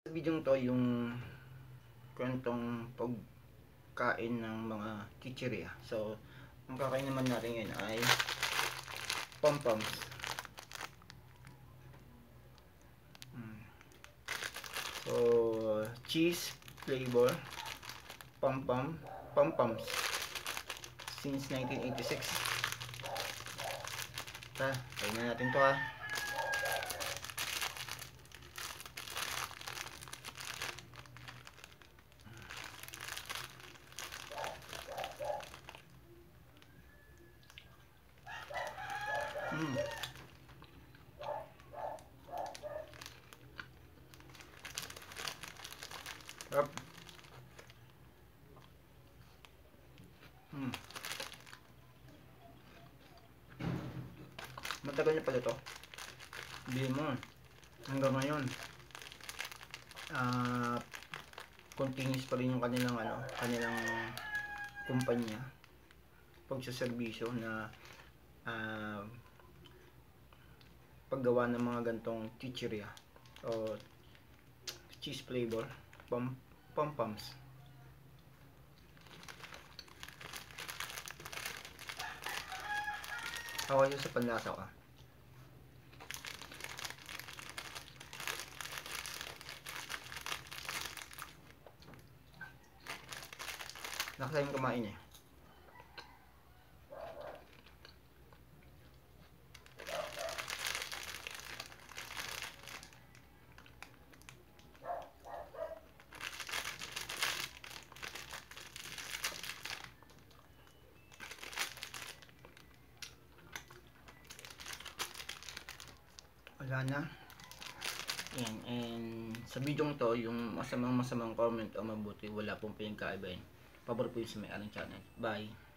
Sa video to yung kwentong pagkain ng mga chichirya. So, ang kakain naman natin ngayon ay pom-poms. So, cheese flavor pom-poms since 1986. Kain na natin to ha. Sarap. Matagal na pala to. Bili mo hanggang ngayon. Continuous pa rin yung kanilang kanilang kumpanya pagsaserbisyo na paggawa ng mga gantong chichirya o cheese flavor pom-poms. Ako sa panlasa ko. Nakasayang kumain eh. Wala na. Yan. And sa video to, yung masamang comment o mabuti, wala pong pinagkaibahin. Pabor po yung sa may aling channel. Bye.